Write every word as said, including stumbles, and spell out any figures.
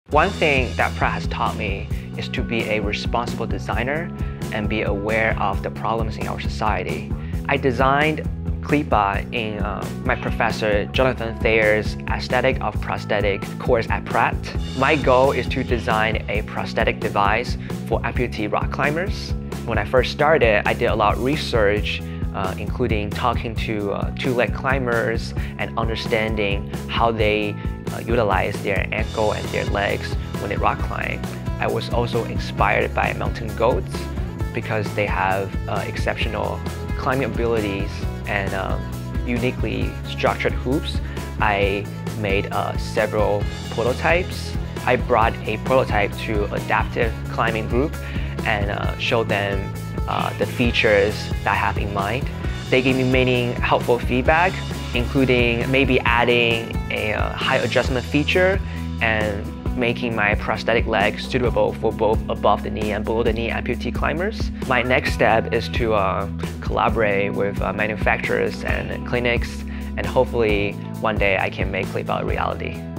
One thing that Pratt has taught me is to be a responsible designer and be aware of the problems in our society. I designed KLIPPA in uh, my professor Jonathan Thayer's Aesthetic of Prosthetic course at Pratt. My goal is to design a prosthetic device for amputee rock climbers. When I first started, I did a lot of research, uh, including talking to uh, two-leg climbers and understanding how they uh, utilize their ankle and their legs when they rock climb. I was also inspired by mountain goats because they have uh, exceptional climbing abilities and uh, uniquely structured hoops. I made uh, several prototypes. I brought a prototype to adaptive climbing group and uh, showed them uh, the features that I have in mind. They gave me many helpful feedback, including maybe adding a uh, high adjustment feature and making my prosthetic leg suitable for both above the knee and below the knee amputee climbers. My next step is to uh, collaborate with uh, manufacturers and clinics, and hopefully one day I can make KLIPPA a reality.